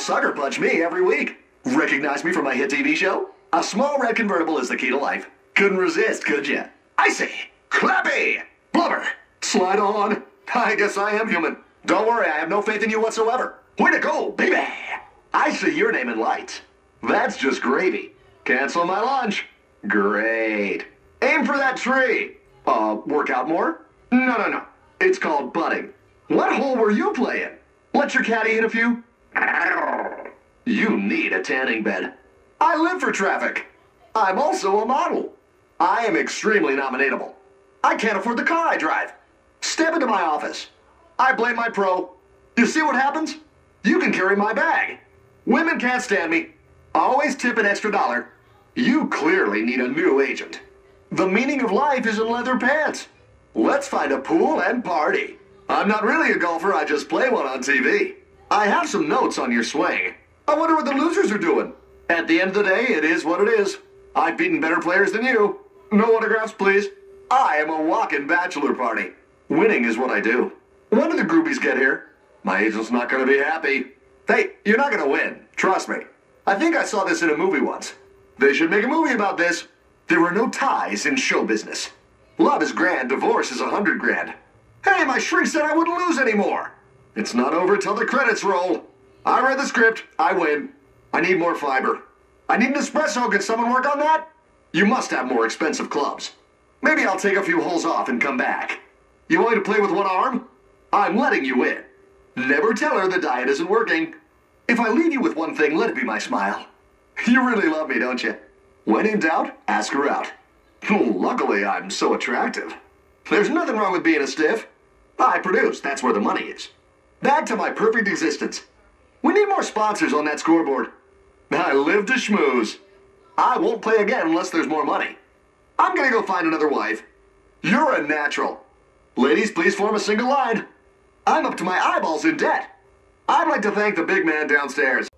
sucker punch me every week. Recognize me from my hit TV show? A small red convertible is the key to life. Couldn't resist, could ya? Icy, Clappy, Blubber, slide on. I guess I am human. Don't worry, I have no faith in you whatsoever. Way to go, baby. I see your name in lights. That's just gravy. Cancel my lunch. Great. Aim for that tree. Work out more? No. It's called butting. What hole were you playing? Let your caddy hit a few? You need a tanning bed. I live for traffic. I'm also a model. I am extremely nominatable. I can't afford the car I drive. Step into my office. I blame my pro. You see what happens? You can carry my bag. Women can't stand me. Always tip an extra $1. You clearly need a new agent. The meaning of life is in leather pants. Let's find a pool and party. I'm not really a golfer, I just play one on TV. I have some notes on your swing. I wonder what the losers are doing. At the end of the day, it is what it is. I've beaten better players than you. No autographs, please. I am a walk-in bachelor party. Winning is what I do. When do the groupies get here? My agent's not going to be happy. Hey, you're not going to win. Trust me. I think I saw this in a movie once. They should make a movie about this. There are no ties in show business. Love is grand, divorce is 100 grand. Hey, my shrink said I wouldn't lose anymore. It's not over till the credits roll. I read the script, I win. I need more fiber. I need an espresso, can someone work on that? You must have more expensive clubs. Maybe I'll take a few holes off and come back. You want me to play with one arm? I'm letting you in. Never tell her the diet isn't working. If I leave you with one thing, let it be my smile. You really love me, don't you? When in doubt, ask her out. Luckily, I'm so attractive. There's nothing wrong with being a stiff. I produce, that's where the money is. Back to my perfect existence. We need more sponsors on that scoreboard. I live to schmooze. I won't play again unless there's more money. I'm gonna go find another wife. You're a natural. Ladies, please form a single line. I'm up to my eyeballs in debt. I'd like to thank the big man downstairs.